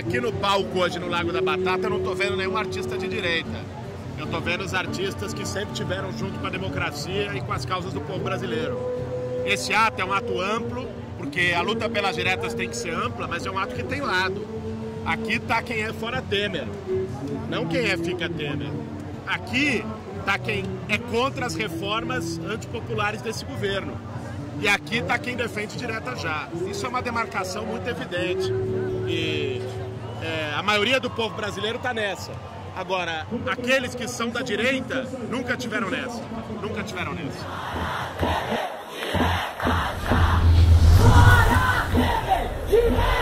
aqui no palco hoje no Lago da Batata eu não tô vendo nenhum artista de direita. Eu tô vendo os artistas que sempre estiveram junto com a democracia e com as causas do povo brasileiro. Esse ato é um ato amplo, porque a luta pelas diretas tem que ser ampla, mas é um ato que tem lado. Aqui tá quem é fora Temer, não quem é fica Temer. Aqui tá quem é contra as reformas antipopulares desse governo. E aqui está quem defende direta já. Isso é uma demarcação muito evidente. E a maioria do povo brasileiro está nessa. Agora, aqueles que são da direita nunca tiveram nessa. Nunca tiveram nessa. Fora Temer! Direita!